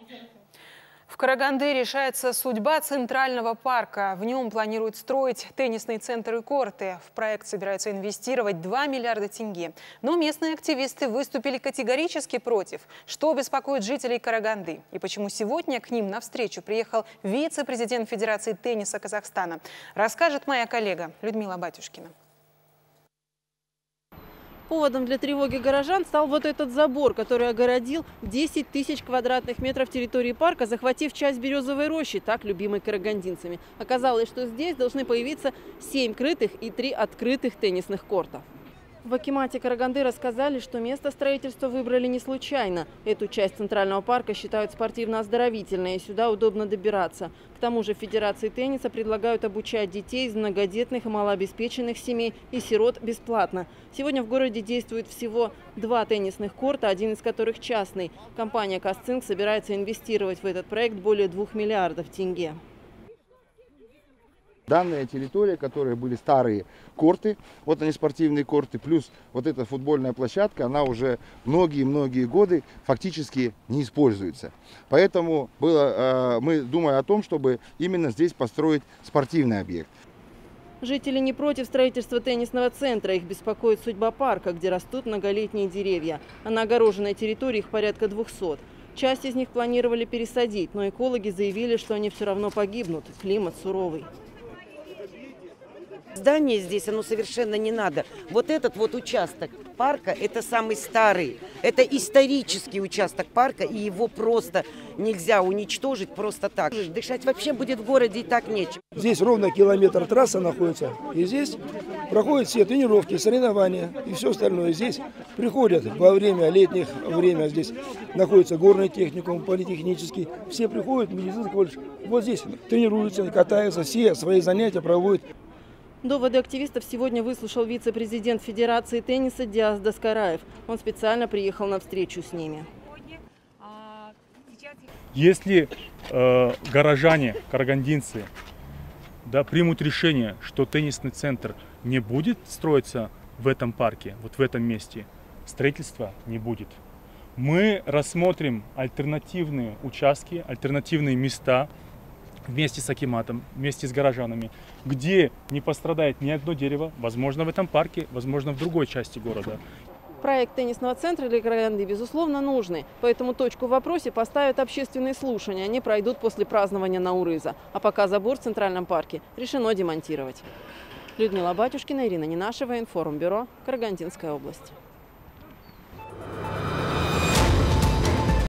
В Караганде решается судьба Центрального парка. В нем планируют строить теннисные центры и корты. В проект собираются инвестировать 2 миллиарда тенге. Но местные активисты выступили категорически против. Что беспокоит жителей Караганды? И почему сегодня к ним навстречу приехал вице-президент Федерации тенниса Казахстана? Расскажет моя коллега Людмила Батюшкина. Поводом для тревоги горожан стал вот этот забор, который огородил 10 тысяч квадратных метров территории парка, захватив часть березовой рощи, так любимой карагандинцами. Оказалось, что здесь должны появиться 7 крытых и 3 открытых теннисных корта. В акимате Караганды рассказали, что место строительства выбрали не случайно. Эту часть Центрального парка считают спортивно-оздоровительной, и сюда удобно добираться. К тому же в Федерации тенниса предлагают обучать детей из многодетных и малообеспеченных семей и сирот бесплатно. Сегодня в городе действует всего 2 теннисных корта, один из которых частный. Компания «Казцинк» собирается инвестировать в этот проект более 2 миллиардов тенге. Данная территория, которые были старые корты, вот они спортивные корты, плюс вот эта футбольная площадка, она уже многие-многие годы фактически не используется. Поэтому мы думаем о том, чтобы именно здесь построить спортивный объект. Жители не против строительства теннисного центра. Их беспокоит судьба парка, где растут многолетние деревья. А на огороженной территории их порядка 200. Часть из них планировали пересадить, но экологи заявили, что они все равно погибнут. Климат суровый. Здание здесь, оно совершенно не надо. Вот этот вот участок парка, это самый старый. Это исторический участок парка, и его просто нельзя уничтожить просто так. Дышать вообще будет в городе и так нечем. Здесь ровно километр трассы находится, и здесь проходят все тренировки, соревнования и все остальное. Здесь приходят во время летних, здесь находится горный техникум, политехнический. Все приходят, медицинский колледж. Вот здесь тренируются, катаются, все свои занятия проводят. Доводы активистов сегодня выслушал вице-президент Федерации тенниса Диас Доскараев. Он специально приехал на встречу с ними. Если горожане, карагандинцы, примут решение, что теннисный центр не будет строиться в этом парке, вот в этом месте, строительства не будет. Мы рассмотрим альтернативные участки, альтернативные места, вместе с акиматом, вместе с горожанами, где не пострадает ни одно дерево, возможно, в этом парке, возможно, в другой части города. Проект теннисного центра для Караганды, безусловно, нужный. Поэтому точку в вопросе поставят общественные слушания. Они пройдут после празднования Наурыза. А пока забор в Центральном парке решено демонтировать. Людмила Батюшкина, Ирина Ненашева, Информбюро, Карагандинская область.